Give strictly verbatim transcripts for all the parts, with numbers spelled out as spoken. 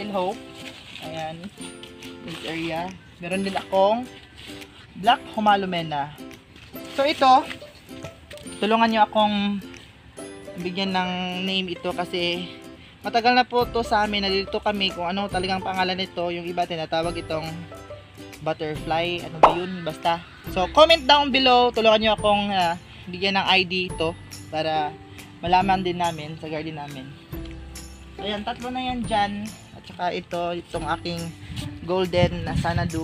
Basil Hope. Ayan. This area. Meron din akong Black Humalumena. So ito, tulungan nyo akong bigyan ng name ito kasi matagal na po to sa amin. Nalilito kami kung ano talagang pangalan nito. Yung iba tinatawag itong butterfly. Ano ba yun? Basta. So comment down below. Tulungan nyo akong uh, bigyan ng I D ito para malaman din namin sa garden namin. Ayan, tatlo na yan dyan. At saka ito, itong aking golden na Sanadu.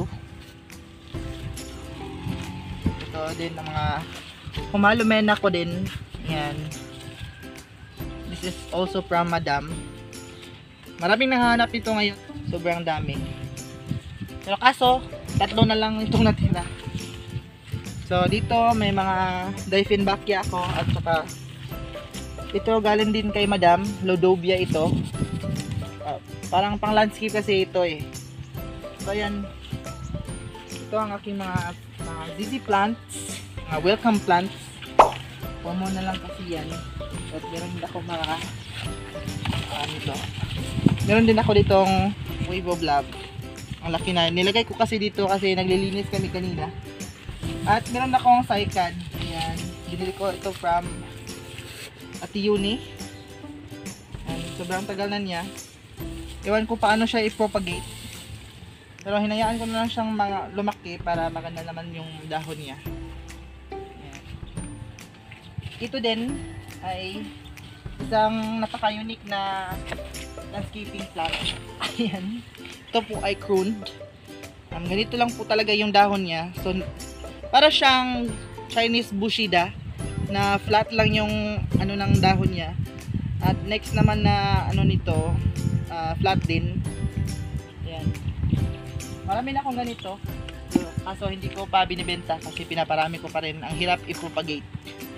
Ito din ang mga Humalumena ko din. Ayan. This is also from Madam. Maraming nanghahanap ito ngayon. Sobrang dami. Pero kaso, tatlo na lang itong natira. So, dito may mga Dieffenbachia ako. At saka, ito galing din kay Madam. Lodobia ito. Uh, parang pang landscape kasi ito eh. So, ayan. Ito ang aking mga, mga zizi plants. Mga welcome plants. Pomo na lang kasi yan. At meron din ako mga ano ito. Meron din ako ditong wave of love. Ang laki na. Nilagay ko kasi dito kasi naglilinis kami kanina. At meron akong cycad. Ayan. Binili ko ito from Ate Yuni. Ayan. Sobrang tagal na niya. Ewan ko paano siya i-propagate. Pero hinayaan ko na lang siyang mga lumaki para maganda naman yung dahon niya. Ayan. Ito din ay isang napaka-unique na landscaping plant. Ayan. Ito po ay crooned. Um, ganito lang po talaga yung dahon niya. So, para siyang Chinese Bushida na flat lang yung ano ng dahon niya. At next naman na ano nito, uh, flat din. Ayan. Marami na akong ganito. So, kaso hindi ko pa binibenta kasi pinaparami ko pa rin. Ang hirap i-propagate.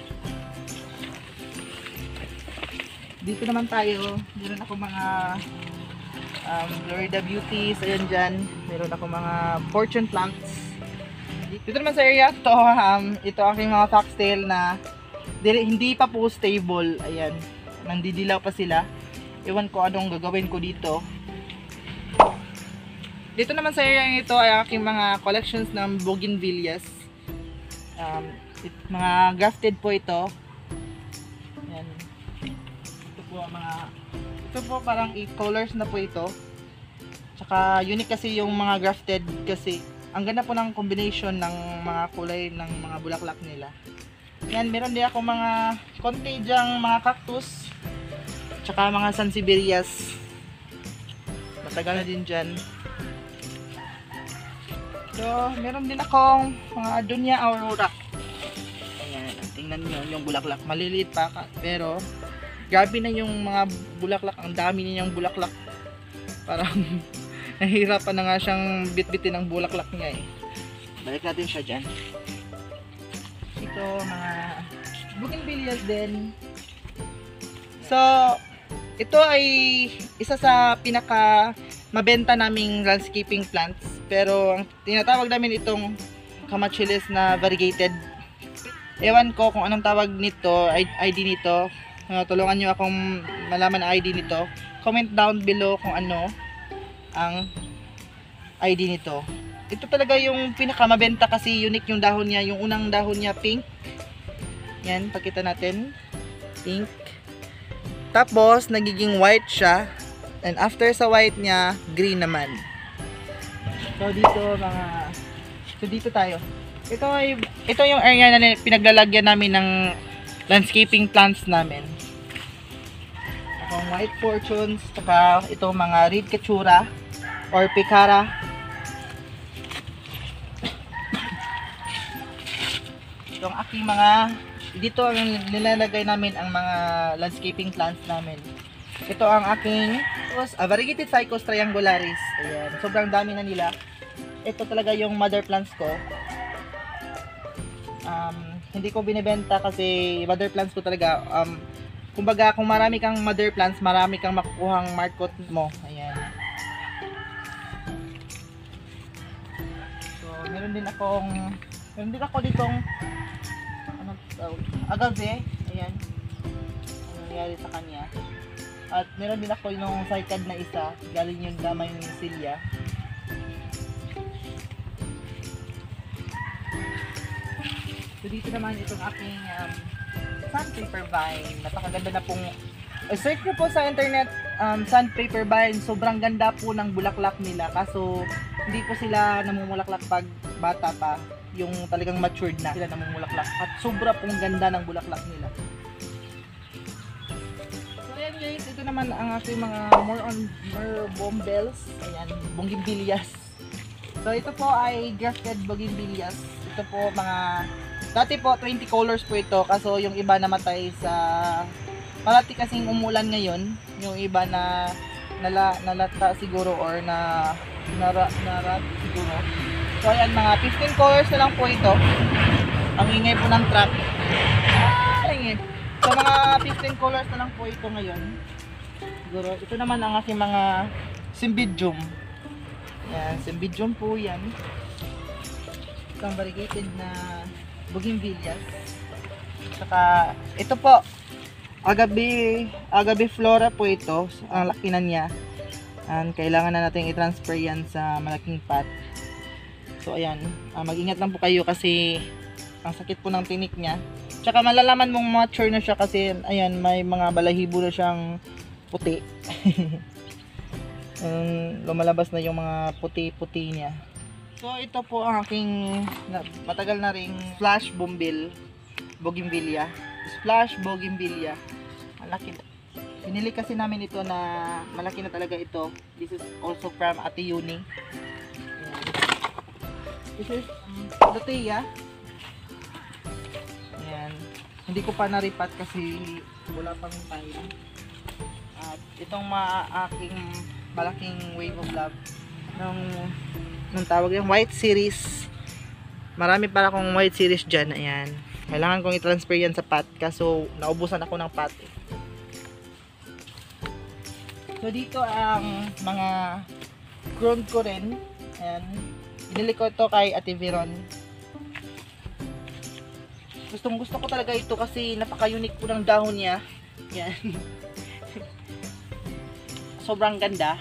Dito naman tayo. Meron ako mga um, Florida Beauties. Ayan dyan. Meron ako mga fortune plants. Dito naman sa area to, um, ito aking mga foxtail na hindi pa po stable. Ayan. Nandidilaw pa sila. Ewan ko anong gagawin ko dito. Dito naman sa area ito ay aking mga collections ng bougainvilleas. Um, it, mga grafted po ito. Ayan. Ito po mga, ito po parang eight colors na po ito. Tsaka unique kasi yung mga grafted kasi ang ganda po ng combination ng mga kulay ng mga bulaklak nila. Yan, meron din ako mga konti dyang mga cactus. Tsaka mga sansevieриas. Matagal na din dyan. So, meron din akong mga Adonia aurora. Ayan, tingnan nyo yung bulaklak. Maliliit pa, pero grabe na yung mga bulaklak. Ang dami niya yung bulaklak. Parang nahihirapan na nga siyang bitbitin ng bulaklak niya eh. Balik natin siya dyan. Ito, mga bougainvilleas din. So, ito ay isa sa pinaka mabenta naming landscaping plants. Pero ang tinatawag namin itong Camachilis na variegated. Ewan ko kung anong tawag nito, I D nito. Uh, tulungan nyo akong malaman ang I D nito. Comment down below kung ano ang I D nito. Ito talaga yung pinakamabenta kasi unique yung dahon niya. Yung unang dahon niya pink. Yan, pakita natin. Pink. Tapos, nagiging white siya. And after sa white niya, green naman. So, dito mga... So, dito tayo. Ito ay... Ito yung area na pinaglalagyan namin ng landscaping plants namin. Itong white fortunes, saka itong mga red katsura or picara. Itong aking mga, dito ang nilalagay namin ang mga landscaping plants namin. Ito ang aking uh, variegated Cycos triangularis. Ayan, sobrang dami na nila. Ito talaga yung mother plants ko. Um, hindi ko binibenta kasi mother plants ko talaga. Um, kumbaga, kung marami kang mother plants, marami kang makukuhang market mo. Ayan. So, meron din akong, meron din ako ditong ano, uh, agave. Ayan. Ano nangyari sa kanya. At meron din ako yung cycad na isa, galing yung damay ng silya. So dito naman itong aking um, sandpaper vine. Napakaganda na pong search nyo po sa internet, um, sandpaper vine. Sobrang ganda po ng bulaklak nila. Kaso hindi po sila namumulaklak pag bata pa. Yung talagang matured na sila namumulaklak. At sobra pong ganda ng bulaklak nila. So ayan guys, ito naman ang aking mga more on more bombills. Ayan, bougainvilleas. So ito po ay grafted bougainvilleas. Ito po mga dati po twenty colors po ito, kaso yung iba namatay sa palati kasing umulan ngayon, yung iba na nala, nalata siguro or na nara, narat siguro. So ayan, mga fifteen colors na lang po ito. Ang ingay po ng truck. Ah, ingay. So mga fifteen colors na lang po ito ngayon. Siguro ito naman ang aking mga cymbidium. Yan, cymbidium po yan. Isang variegated na bougainvilleas. Saka ito po, agabi, agabi flora po ito. Ang laki na niya. And kailangan na natin i-transfer yan sa malaking pot. So ayan, uh, mag-ingat lang po kayo kasi ang sakit po ng tinik niya. Tsaka malalaman mong mature na siya kasi ayan, may mga balahibo na siyang puti. um, lumalabas na yung mga puti-puti niya. So ito po ang aking na, matagal na ring splash bumbil bougainvillea. Splash bougainvillea. Malaki. Pinili kasi namin ito na malaki na talaga ito. This is also from Ate Uni. Ayan. This is um, Lutea. Ayan. Hindi ko pa naripat kasi wala pang time. At itong ma aking malaking wave of love ng nung tawag yung white series. Marami para akong white series dyan. Ayan. Kailangan kong i-transfer yan sa pot. Kaso naubusan ako ng pot. So dito ang mga grown ko rin. Ayan. Binili ko ito kay Ate Veron. Gustong gusto ko talaga ito kasi napaka-unique po ng dahon niya. Ayan. Sobrang ganda.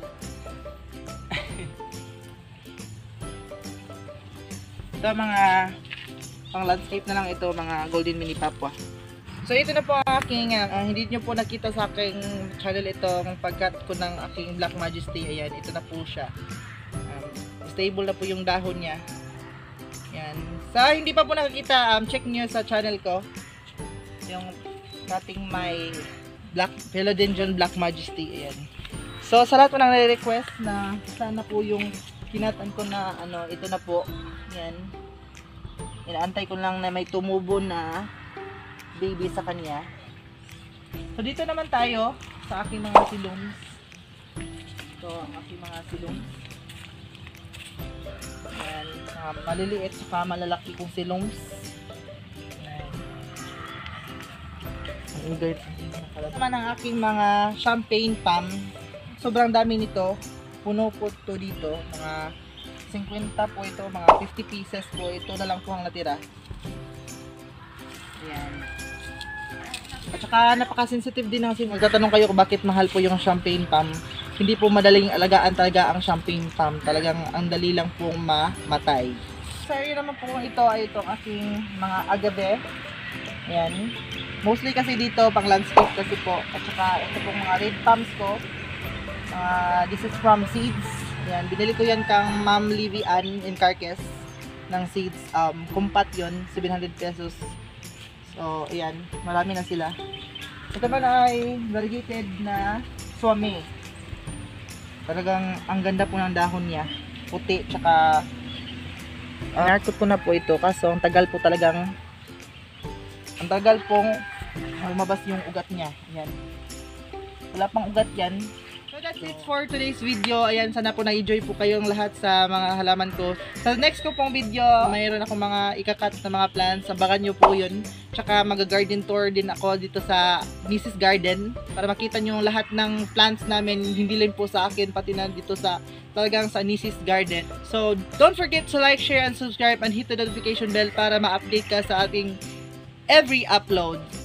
Ito mga pang landscape na lang ito, mga golden mini papua. So ito na po ang aking, uh, hindi nyo po nakita sa aking channel itong pagkat ko ng aking Black Majesty. Ayan, ito na po siya. Um, stable na po yung dahon niya. Ayan. Sa hindi pa po nakikita, um, check nyo sa channel ko. Yung ating may Black Philodendron Black Majesty. Ayan. So sa lahat po nang nare-request na sana po yung kinatan ko na ano, ito na po. Yan. Inaantay ko lang na may tumubo na baby sa kanya. So dito naman tayo sa aking mga silums. Ito ang aking mga silums. Yan. Uh, maliliit saka malalaki kong silums. Yan. Ang ingay. Ito naman ang aking mga champagne palm. Sobrang dami nito. Puno po ito dito. Mga fifty po ito, mga fifty pieces po. Ito na lang po ang natira. Ayan. At saka napaka-sensitive din ng sin. Magtatanong kayo kung bakit mahal po yung champagne palm. Hindi po madaling alagaan talaga ang champagne palm. Talagang ang dali lang pong mamatay. So yun naman po ito ay itong aking mga agave. Ayan. Mostly kasi dito pang landscape kasi po. At saka ito pong mga red palms ko. Uh, this is from seeds. Ayan, binili ko yan kang Ma'am Livy Ann in Carcass ng seeds. Um, kumpat yon, seven hundred pesos. So, ayan, marami na sila. Ito naman ay variegated na swami. Talagang ang ganda po ng dahon niya. Puti, tsaka uh, narkot ko na po ito. Kaso, ang tagal po talagang ang tagal pong lumabas yung ugat niya. Ayan. Wala pang ugat yan. So that's it for today's video. Ayan, sana po na-enjoy po kayong lahat sa mga halaman ko. Sa next ko pong video, mayroon ako mga ikakat na mga plants. Sabakan nyo po yun. Tsaka mag-garden tour din ako dito sa Missus Garden para makita nyo lahat ng plants namin. Hindi lang po sa akin, pati na dito sa talagang sa Missus Garden. So don't forget to like, share, and subscribe and hit the notification bell para ma-update ka sa ating every upload.